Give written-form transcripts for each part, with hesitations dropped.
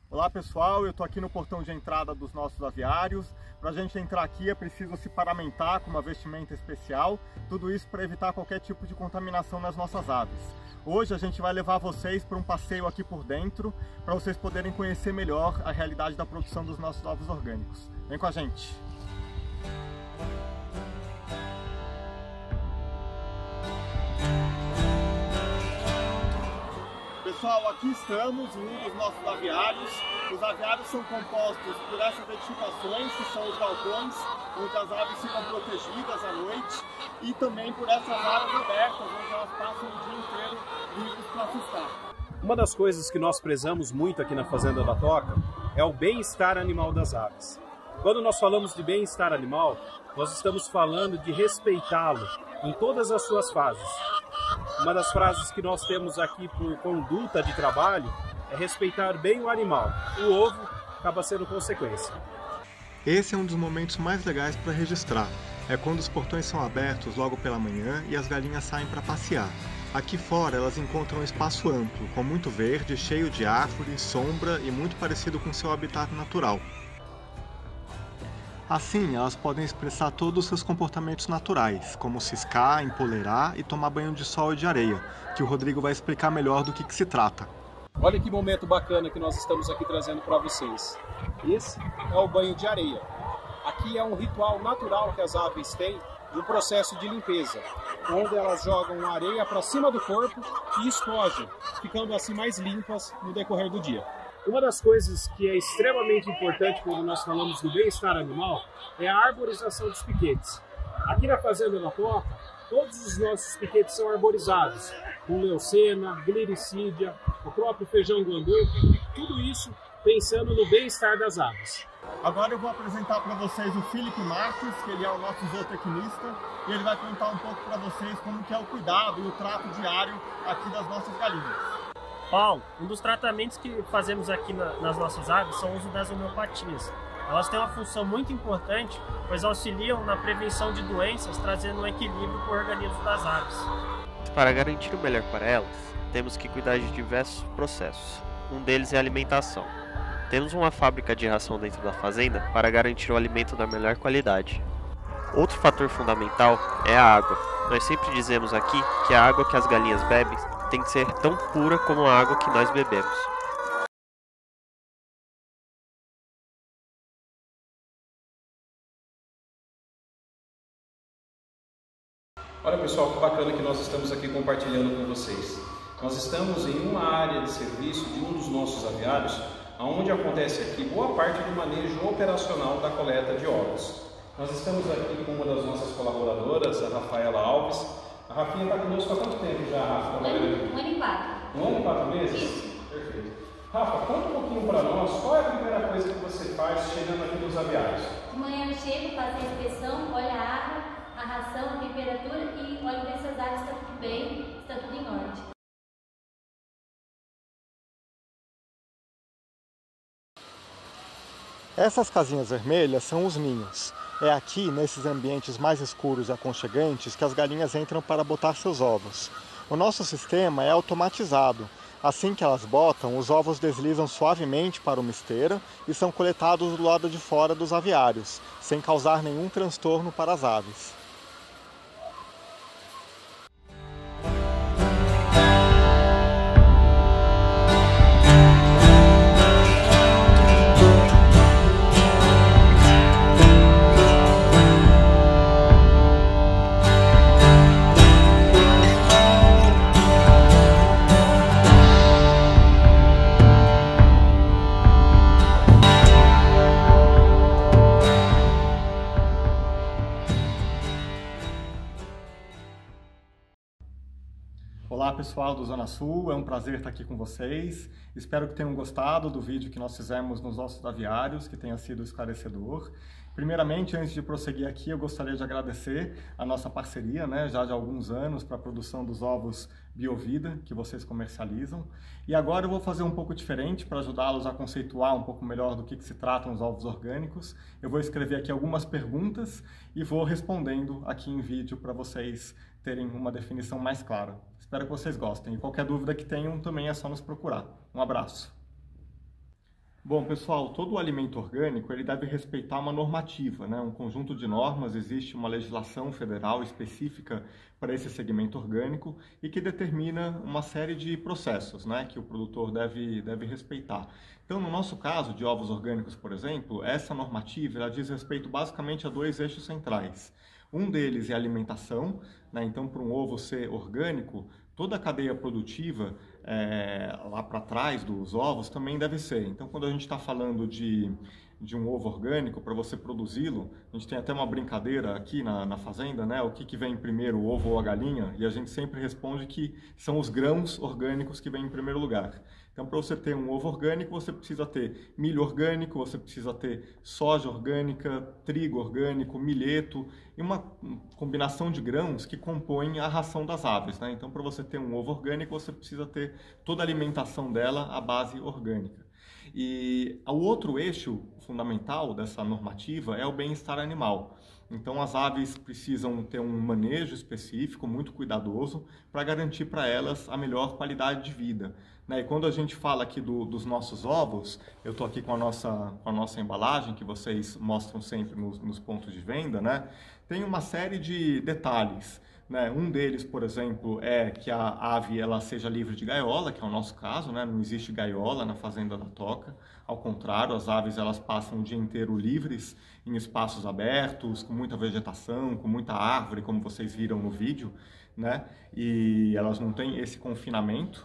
Olá pessoal, eu estou aqui no portão de entrada dos nossos aviários. Para a gente entrar aqui é preciso se paramentar com uma vestimenta especial, tudo isso para evitar qualquer tipo de contaminação nas nossas aves. Hoje a gente vai levar vocês para um passeio aqui por dentro, para vocês poderem conhecer melhor a realidade da produção dos nossos ovos orgânicos. Vem com a gente! Pessoal, aqui estamos em um dos nossos aviários. Os aviários são compostos por essas edificações, que são os balcões, onde as aves ficam protegidas à noite, e também por essas áreas abertas, onde elas passam o dia inteiro livres para assustar. Uma das coisas que nós prezamos muito aqui na Fazenda da Toca é o bem-estar animal das aves. Quando nós falamos de bem-estar animal, nós estamos falando de respeitá-lo em todas as suas fases. Uma das frases que nós temos aqui por conduta de trabalho é respeitar bem o animal. O ovo acaba sendo consequência. Esse é um dos momentos mais legais para registrar. É quando os portões são abertos logo pela manhã e as galinhas saem para passear. Aqui fora elas encontram um espaço amplo, com muito verde, cheio de árvores, sombra e muito parecido com seu habitat natural. Assim, elas podem expressar todos os seus comportamentos naturais, como ciscar, empoleirar e tomar banho de sol e de areia, que o Rodrigo vai explicar melhor do que se trata. Olha que momento bacana que nós estamos aqui trazendo para vocês. Esse é o banho de areia. Aqui é um ritual natural que as aves têm de um processo de limpeza, onde elas jogam areia para cima do corpo e espojam, ficando assim mais limpas no decorrer do dia. Uma das coisas que é extremamente importante quando nós falamos do bem-estar animal é a arborização dos piquetes. Aqui na Fazenda da Toca, todos os nossos piquetes são arborizados, com leucena, gliricídia, o próprio feijão guandu, tudo isso pensando no bem-estar das aves. Agora eu vou apresentar para vocês o Felipe Marques, que ele é o nosso zootecnista, e ele vai contar um pouco para vocês como que é o cuidado e o trato diário aqui das nossas galinhas. Paulo, um dos tratamentos que fazemos aqui nas nossas aves são o uso das homeopatias. Elas têm uma função muito importante, pois auxiliam na prevenção de doenças, trazendo um equilíbrio para o organismo das aves. Para garantir o melhor para elas, temos que cuidar de diversos processos. Um deles é a alimentação. Temos uma fábrica de ração dentro da fazenda para garantir o alimento da melhor qualidade. Outro fator fundamental é a água. Nós sempre dizemos aqui que a água que as galinhas bebem tem que ser tão pura como a água que nós bebemos. Olha pessoal, que bacana que nós estamos aqui compartilhando com vocês. Nós estamos em uma área de serviço de um dos nossos aviários, onde acontece aqui boa parte do manejo operacional da coleta de ovos. Nós estamos aqui com uma das nossas colaboradoras, a Rafaela Alves. A Rafinha está conosco há quanto tempo já, Rafa? 1 ano e 4. 1 ano e 4 meses? Isso. Perfeito. Rafa, conta um pouquinho para nós, qual é a primeira coisa que você faz chegando aqui nos aviários? De manhã eu chego, faço a inspeção, olho a água, a ração, a temperatura e olho ver se as aves estão tudo bem, está tudo em ordem. Essas casinhas vermelhas são os ninhos. É aqui, nesses ambientes mais escuros e aconchegantes, que as galinhas entram para botar seus ovos. O nosso sistema é automatizado. Assim que elas botam, os ovos deslizam suavemente para uma esteira e são coletados do lado de fora dos aviários, sem causar nenhum transtorno para as aves. Olá pessoal do Zona Sul, é um prazer estar aqui com vocês. Espero que tenham gostado do vídeo que nós fizemos nos nossos aviários, que tenha sido esclarecedor. Primeiramente, antes de prosseguir aqui, eu gostaria de agradecer a nossa parceria, já de alguns anos, para a produção dos ovos Biovida, que vocês comercializam. E agora eu vou fazer um pouco diferente para ajudá-los a conceituar um pouco melhor do que se tratam os ovos orgânicos. Eu vou escrever aqui algumas perguntas e vou respondendo aqui em vídeo para vocês terem uma definição mais clara. Espero que vocês gostem. E qualquer dúvida que tenham, também é só nos procurar. Um abraço! Bom, pessoal, todo alimento orgânico ele deve respeitar uma normativa, né? Um conjunto de normas, existe uma legislação federal específica para esse segmento orgânico e que determina uma série de processos, né? Que o produtor deve respeitar. Então, no nosso caso de ovos orgânicos, por exemplo, essa normativa ela diz respeito basicamente a 2 eixos centrais. Um deles é a alimentação, né? Então, para um ovo ser orgânico, toda a cadeia produtiva lá para trás dos ovos também deve ser. Então, quando a gente está falando de um ovo orgânico, para você produzi-lo, a gente tem até uma brincadeira aqui na fazenda, né? O que vem primeiro, o ovo ou a galinha? E a gente sempre responde que são os grãos orgânicos que vêm em primeiro lugar. Então, para você ter um ovo orgânico, você precisa ter milho orgânico, você precisa ter soja orgânica, trigo orgânico, milheto e uma combinação de grãos que compõem a ração das aves, né? Então, para você ter um ovo orgânico, você precisa ter toda a alimentação dela à base orgânica. E o outro eixo fundamental dessa normativa é o bem-estar animal. Então, as aves precisam ter um manejo específico, muito cuidadoso, para garantir para elas a melhor qualidade de vida. E quando a gente fala aqui dos nossos ovos, eu estou aqui com a nossa embalagem, que vocês mostram sempre nos pontos de venda, né? Tem uma série de detalhes. Né? Um deles, por exemplo, é que a ave ela seja livre de gaiola, que é o nosso caso, né? Não existe gaiola na fazenda da Toca. Ao contrário, as aves elas passam o dia inteiro livres em espaços abertos, com muita vegetação, com muita árvore, como vocês viram no vídeo, né? E elas não têm esse confinamento.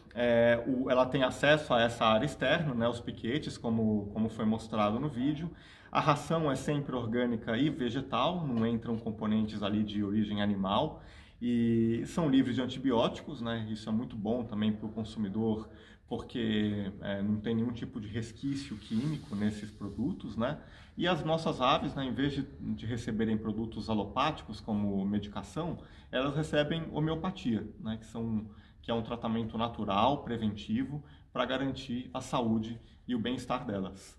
Ela tem acesso a essa área externa, né? Os piquetes, como foi mostrado no vídeo. A ração é sempre orgânica e vegetal, não entram componentes ali de origem animal e são livres de antibióticos, né? Isso é muito bom também para o consumidor, porque não tem nenhum tipo de resquício químico nesses produtos, né? E as nossas aves, né, em vez de receberem produtos alopáticos como medicação, elas recebem homeopatia, né? Que é um tratamento natural, preventivo, para garantir a saúde e o bem-estar delas.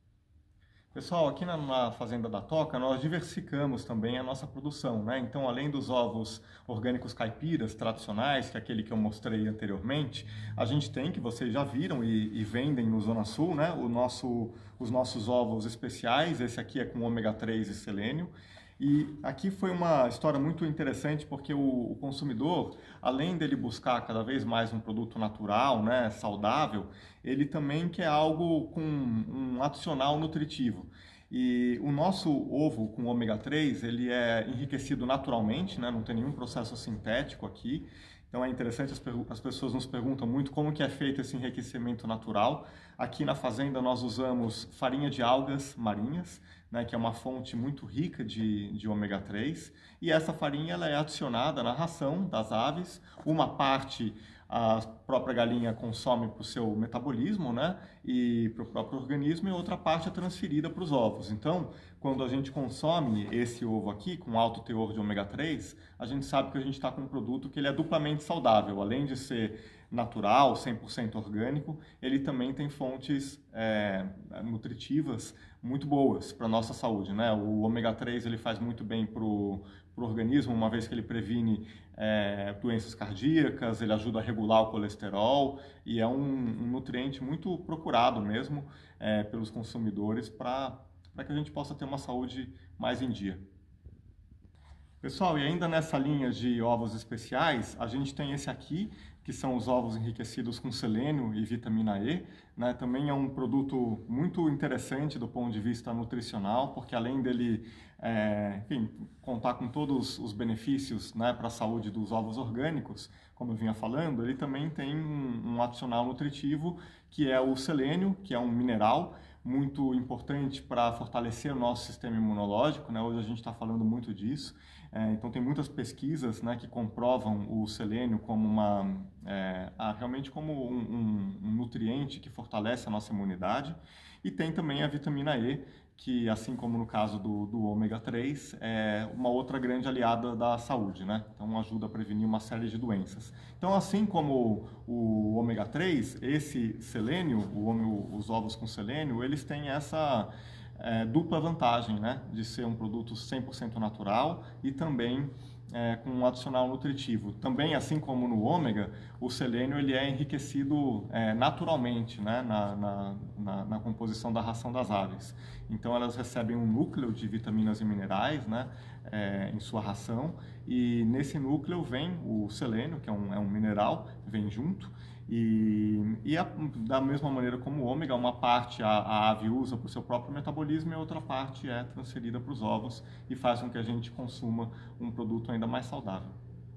Pessoal, aqui na Fazenda da Toca, nós diversificamos também a nossa produção, né? Então, além dos ovos orgânicos caipiras tradicionais, que é aquele que eu mostrei anteriormente, a gente tem, que vocês já viram e vendem no Zona Sul, né? Os nossos ovos especiais, esse aqui é com ômega 3 e selênio. E aqui foi uma história muito interessante porque o consumidor, além dele buscar cada vez mais um produto natural, né, saudável, ele também quer algo com um adicional nutritivo. E o nosso ovo com ômega 3, ele é enriquecido naturalmente, né, não tem nenhum processo sintético aqui. Então é interessante, as pessoas nos perguntam muito como que é feito esse enriquecimento natural. Aqui na fazenda nós usamos farinha de algas marinhas, né, que é uma fonte muito rica de ômega 3, e essa farinha ela é adicionada na ração das aves. Uma parte a própria galinha consome para o seu metabolismo, né, e para o próprio organismo, e outra parte é transferida para os ovos. Então, quando a gente consome esse ovo aqui, com alto teor de ômega 3, a gente sabe que a gente está com um produto que ele é duplamente saudável. Além de ser natural, 100% orgânico, ele também tem fontes nutritivas muito boas para a nossa saúde, né? O ômega 3 ele faz muito bem para o organismo, uma vez que ele previne doenças cardíacas, ele ajuda a regular o colesterol e é um nutriente muito procurado mesmo pelos consumidores para que a gente possa ter uma saúde mais em dia. Pessoal, e ainda nessa linha de ovos especiais, a gente tem esse aqui, que são os ovos enriquecidos com selênio e vitamina E, né? Também é um produto muito interessante do ponto de vista nutricional, porque além dele, enfim, contar com todos os benefícios, né, para a saúde dos ovos orgânicos, como eu vinha falando, ele também tem um adicional nutritivo, que é o selênio, que é um mineral muito importante para fortalecer o nosso sistema imunológico, né? Hoje a gente está falando muito disso. Então tem muitas pesquisas, né, que comprovam o selênio como realmente como um nutriente que fortalece a nossa imunidade. E tem também a vitamina E, que assim como no caso do ômega 3, é uma outra grande aliada da saúde, né? Então ajuda a prevenir uma série de doenças. Então assim como o ômega 3, esse selênio, os ovos com selênio, eles têm essa dupla vantagem, né? De ser um produto 100% natural e também com um adicional nutritivo. Também, assim como no ômega, o selênio ele é enriquecido naturalmente, né, na composição da ração das aves. Então elas recebem um núcleo de vitaminas e minerais, né, em sua ração, e nesse núcleo vem o selênio, que é um mineral, vem junto. Da mesma maneira como o ômega, uma parte a ave usa para o seu próprio metabolismo e outra parte é transferida para os ovos e faz com que a gente consuma um produto ainda mais saudável.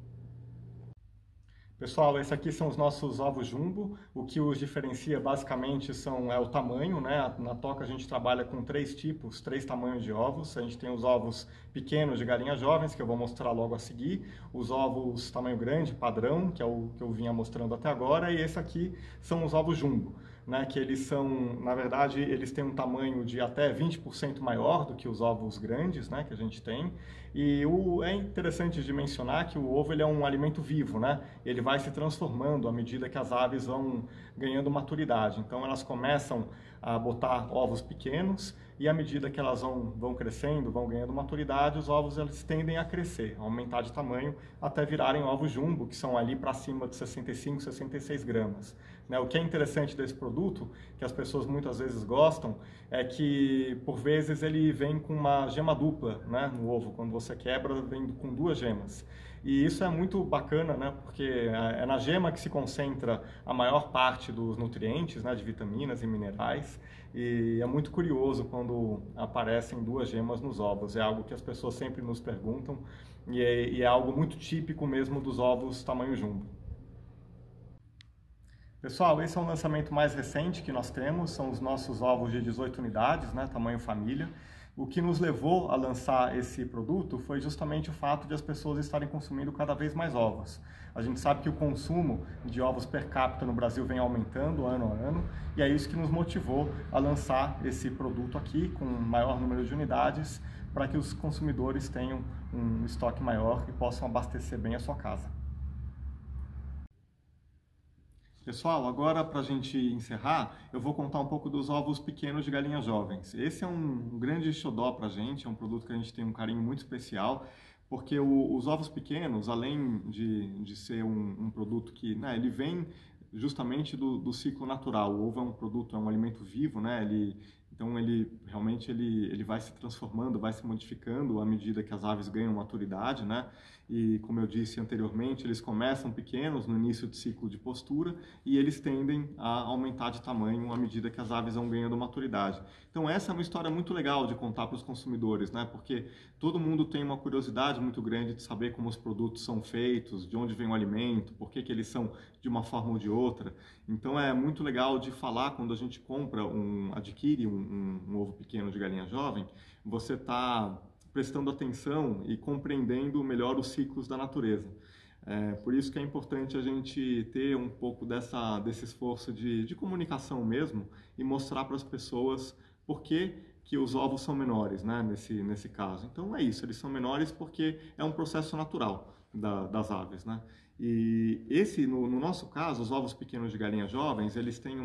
Pessoal, esses aqui são os nossos ovos jumbo. O que os diferencia basicamente é o tamanho, né? Na Toca a gente trabalha com 3 tamanhos de ovos. A gente tem os ovos pequenos de galinhas jovens, que eu vou mostrar logo a seguir. Os ovos tamanho grande, padrão, que é o que eu vinha mostrando até agora. E esse aqui são os ovos jumbo, né? Que eles são, na verdade, eles têm um tamanho de até 20% maior do que os ovos grandes, né? Que a gente tem. E é interessante de mencionar que o ovo ele é um alimento vivo, né? Ele vai se transformando à medida que as aves vão ganhando maturidade. Então elas começam a botar ovos pequenos e à medida que elas vão crescendo, vão ganhando maturidade, os ovos eles tendem a crescer, a aumentar de tamanho até virarem ovos jumbo, que são ali para cima de 65, 66 gramas. O que é interessante desse produto, que as pessoas muitas vezes gostam, é que por vezes ele vem com uma gema dupla, né, no ovo. Quando você quebra, vem com 2 gemas. E isso é muito bacana, né, porque é na gema que se concentra a maior parte dos nutrientes, né, de vitaminas e minerais. E é muito curioso quando aparecem 2 gemas nos ovos. É algo que as pessoas sempre nos perguntam e é algo muito típico mesmo dos ovos tamanho jumbo. Pessoal, esse é um lançamento mais recente que nós temos, são os nossos ovos de 18 unidades, né, tamanho família. O que nos levou a lançar esse produto foi justamente o fato de as pessoas estarem consumindo cada vez mais ovos. A gente sabe que o consumo de ovos per capita no Brasil vem aumentando ano a ano, e é isso que nos motivou a lançar esse produto aqui com um maior número de unidades, para que os consumidores tenham um estoque maior e possam abastecer bem a sua casa. Pessoal, agora para a gente encerrar, eu vou contar um pouco dos ovos pequenos de galinhas jovens. Esse é um grande xodó para a gente, é um produto que a gente tem um carinho muito especial, porque os ovos pequenos, além de ser um produto que, né, ele vem justamente do ciclo natural. O ovo é um produto, é um alimento vivo, né? Então ele realmente ele vai se transformando, vai se modificando à medida que as aves ganham maturidade, né? E como eu disse anteriormente, eles começam pequenos no início do ciclo de postura e eles tendem a aumentar de tamanho à medida que as aves vão ganhando maturidade. Então essa é uma história muito legal de contar para os consumidores, né? Porque todo mundo tem uma curiosidade muito grande de saber como os produtos são feitos, de onde vem o alimento, por que eles são de uma forma ou de outra. Então é muito legal de falar quando a gente adquire um ovo pequeno de galinha jovem, você está prestando atenção e compreendendo melhor os ciclos da natureza. Por isso que é importante a gente ter um pouco desse esforço de comunicação mesmo e mostrar para as pessoas por que os ovos são menores, né, nesse caso. Então é isso, eles são menores porque é um processo natural das aves, né? E no nosso caso, os ovos pequenos de galinhas jovens, eles têm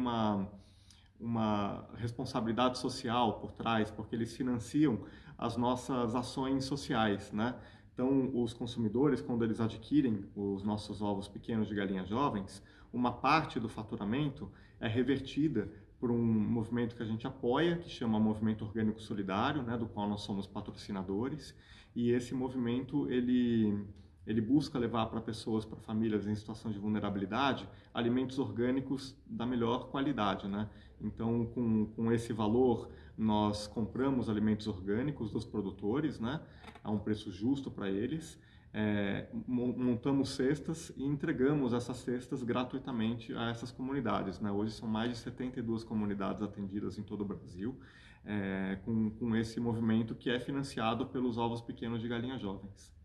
uma responsabilidade social por trás, porque eles financiam as nossas ações sociais, né? Então, os consumidores, quando eles adquirem os nossos ovos pequenos de galinhas jovens, uma parte do faturamento é revertida por um movimento que a gente apoia, que chama Movimento Orgânico Solidário, né, do qual nós somos patrocinadores, e esse movimento, ele busca levar para pessoas, para famílias em situação de vulnerabilidade, alimentos orgânicos da melhor qualidade, né? Então, com esse valor, nós compramos alimentos orgânicos dos produtores, né, a um preço justo para eles, montamos cestas e entregamos essas cestas gratuitamente a essas comunidades, né? Hoje são mais de 72 comunidades atendidas em todo o Brasil, com esse movimento que é financiado pelos ovos pequenos de galinhas jovens.